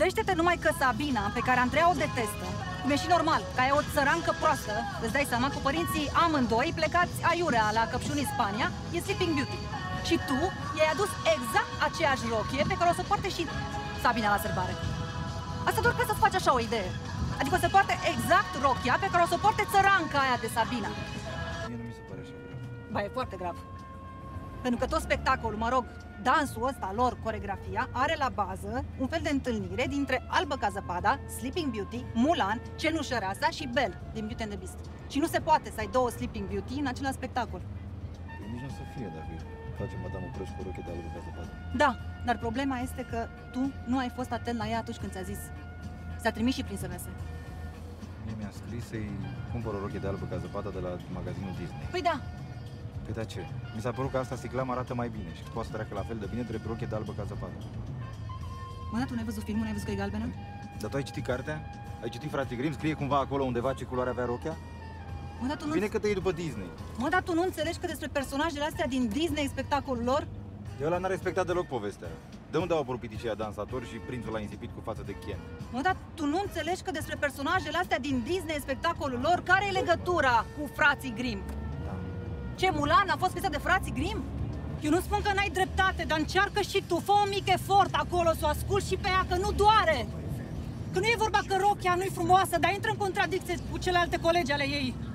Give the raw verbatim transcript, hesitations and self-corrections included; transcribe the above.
Gândește-te numai că Sabina, pe care Andreea o detestă, cum e și normal, ca e o țărancă proastă, îți dai seama, cu părinții amândoi plecați aiurea la Căpșuni, Spania, e Sleeping Beauty. Și tu i-ai adus exact aceeași rochie pe care o să poarte și Sabina la sărbare. Asta doar ca să-ți faci așa o idee. Adică o să poarte exact rochia pe care o să o poarte țăranca aia de Sabina. Mie nu mi se pare așa grav. Ba, e foarte grav. Pentru că tot spectacolul, mă rog, dansul ăsta lor, coregrafia, are la bază un fel de întâlnire dintre Albă ca zăpada, Sleeping Beauty, Mulan, Cenușăreasa și Belle din Beauty and the Beast. Și nu se poate să ai două Sleeping Beauty în același spectacol. Păi nici nu o să fie dacă face Madame Oprăș cu rochie de albă ca zăpadă. Da, dar problema este că tu nu ai fost atent la ea atunci când ți-a zis. S-a trimis și prin S M S. Mie mi-a scris să-i cumpăr o rochie de albă ca zăpadă de la magazinul Disney. Păi da. Păi da ce? Mi s-a părut că asta sticlam arată mai bine și poate să treacă la fel de bine drept rochie de albă ca zăpadă. Mă, da, tu n-ai văzut filmul, n-ai văzut că e galbenă? Dar tu ai citit cartea? Ai citit Frații Grimm? Scrie cumva acolo undeva ce culoare avea rochia? Mă, da, tu nu... Bine că te iei după Disney. Mă, dar tu nu înțelegi că despre personajele astea din Disney, spectacolul lor? Eu ăla n-a respectat deloc povestea. De unde au apărut piticiei dansatori și prințul l-a insipit cu față de Ken? Mă, dar tu nu înțelegi că despre personajele astea din Disney, spectacolul lor, care e legătura cu Frații Grimm? Da. Ce, Mulan a fost scrisă de Frații Grimm? Eu nu spun că n-ai dreptate, dar încearcă și tu, fă un mic efort acolo să o asculti și pe ea, că nu doare! Că nu e vorba că rochia nu-i frumoasă, dar intră în contradicție cu celelalte colegi ale ei.